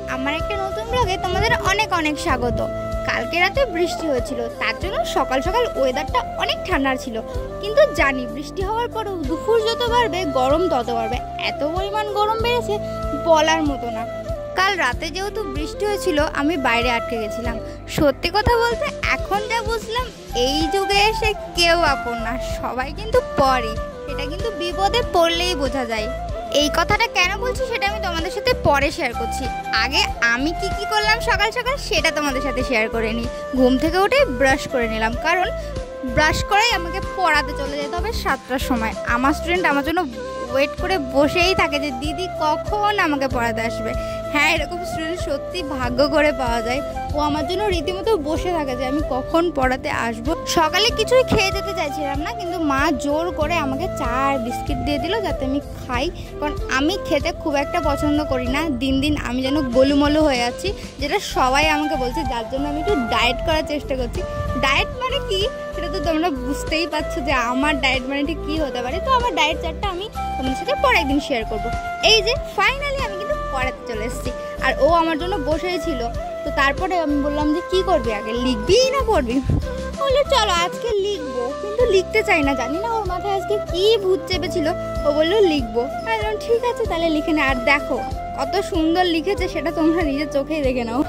আমার একটা নতুন ব্লগে তোমাদের অনেক অনেক স্বাগত। কালকে রাতে বৃষ্টি হয়েছিল, তার জন্য সকাল সকাল ওয়েদারটা অনেক ঠান্ডা ছিল। কিন্তু জানি বৃষ্টি হওয়ার পরেও দুপুর যত বাড়বে গরম তত বাড়বে। এত পরিমাণ গরম বেড়েছে বলার মতো না। কাল রাতে যেহেতু বৃষ্টি হয়েছিল আমি বাইরে আটকে গেছিলাম। সত্যি কথা বলতে এখন যা বুঝলাম, এই যুগে এসে কেউ আপন না, সবাই কিন্তু পরই। এটা কিন্তু বিপদে পড়লেই বোঝা যায়। এই কথাটা কেন বলছি সেটা আমি তোমাদের সাথে পরে শেয়ার করছি। আগে আমি কি করলাম সকাল সকাল সেটা তোমাদের সাথে শেয়ার করে নিই। ঘুম থেকে উঠে ব্রাশ করে নিলাম, কারণ ব্রাশ করেই আমাকে পড়াতে চলে যেতে হবে 7টার সময়। আমার স্টুডেন্ট আমার জন্য ওয়েট করে বসেই থাকে যে দিদি কখন আমাকে পড়াতে আসবে। হ্যাঁ, এরকম স্টুডেন্ট সত্যি ভাগ্য করে পাওয়া যায়। ও আমার জন্য রীতিমতো বসে থাকে যে আমি কখন পড়াতে আসবো। সকালে কিছুই খেয়ে যেতে চাইছিলাম না, কিন্তু মা জোর করে আমাকে চা আর বিস্কিট দিয়ে দিল যাতে আমি খাই, কারণ আমি খেতে খুব একটা পছন্দ করি না। দিন দিন আমি যেন গোলুমলু হয়ে যাচ্ছি, যেটা সবাই আমাকে বলছে, যার জন্য আমি একটু ডায়েট করার চেষ্টা করছি। ডায়েট মানে কি সেটা তো তোমরা বুঝতেই পারছো যে আমার ডায়েট মানে ঠিক কী হতে পারে। তো আমার ডায়েট চার্টটা আমি তোমাদের সাথে পরে একদিন শেয়ার করবো। এই যে ফাইনালি আমি কিন্তু পড়াতে চলে এসেছি, আর ও আমার জন্য বসেই ছিল। তো তারপরে আমি বললাম যে কি করবি, আগে লিখবি না পড়বি? বললো চলো আজকে লিখবো, কিন্তু লিখতে চাই না। জানি না ওর মাথায় আজকে কি ভূত চেপেছিল। ও বললো লিখবো, আর ঠিক আছে তাহলে লিখে নে। আর দেখো কত সুন্দর লিখেছে, সেটা তোমরা নিজের চোখেই দেখে নাও।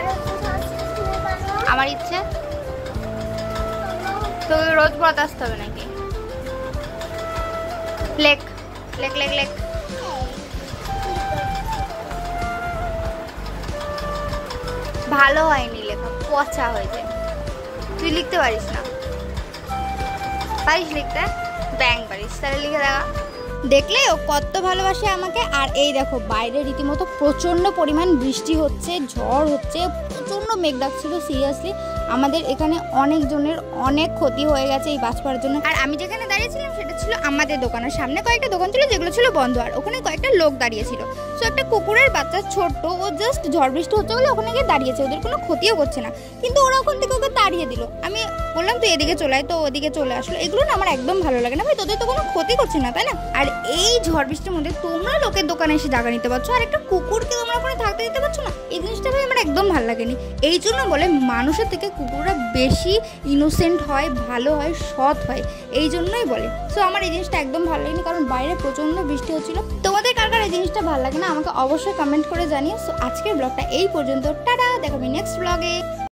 আমার ইচ্ছে তো রোজ পড়াতে আসতে হবে নাকি? লেখ লেখ লেখ লেখ। ভালো হয়নি লেখা, পচা হয়েছে। তুই লিখতে পারিস না? পারিস লিখতে? ব্যাং পারিস, তাহলে লিখে দেখা। দেখলে ও কত ভালোবাসে আমাকে। আর এই দেখো বাইরে রীতিমতো প্রচণ্ড পরিমাণ বৃষ্টি হচ্ছে, ঝড় হচ্ছে, প্রচণ্ড মেঘ ডাকছিল। সিরিয়াসলি আমাদের এখানে অনেকজনের অনেক ক্ষতি হয়ে গেছে এই বাজ পড়ার জন্য। আর আমি যেখানে দাঁড়িয়েছিলাম সেটা ছিল আমাদের দোকানের সামনে কয়েকটা দোকান ছিল যেগুলো ছিল বন্ধ, আর ওখানে কয়েকটা লোক দাঁড়িয়েছিল। সো একটা কুকুরের বাচ্চা ছোট্ট, ও জাস্ট ঝড় বৃষ্টি হচ্ছে বলে ওখানে গিয়ে দাঁড়িয়েছে, ওদের কোনো ক্ষতিও করছে না। কিন্তু ওরা ওখান থেকে ওকে তাড়িয়ে দিল। আমি বললাম তুই এদিকে চলে আয়, তো ওদিকে চলে আসলো। এগুলো না আমার একদম ভালো লাগে না ভাই, তোদের তো কোনো ক্ষতি করছে না, তাই না? আর এই ঝড় বৃষ্টির মধ্যে তোমরা লোকের দোকানে এসে জায়গা নিতে পারছো, আর একটা কুকুরকে তোমরা ওখানে থাকতে দিতে পারছো না। এই জিনিসটা ভাই আমার একদম ভালো লাগেনি। এই জন্য বলে মানুষের থেকে কুকুররা বেশি ইনোসেন্ট হয়, ভালো হয়, সৎ হয়, এই জন্যই বলে। সো আমার এই জিনিসটা একদম ভালো লাগেনি, কারণ বাইরে প্রচণ্ড বৃষ্টি হচ্ছিল। তোমাদের কার কার এই জিনিসটা ভালো লাগে না আমাকে অবশ্যই কমেন্ট করে জানিও। সো আজকের ব্লগটা এই পর্যন্ত, টাটা, দেখাবি নেক্সট ব্লগে।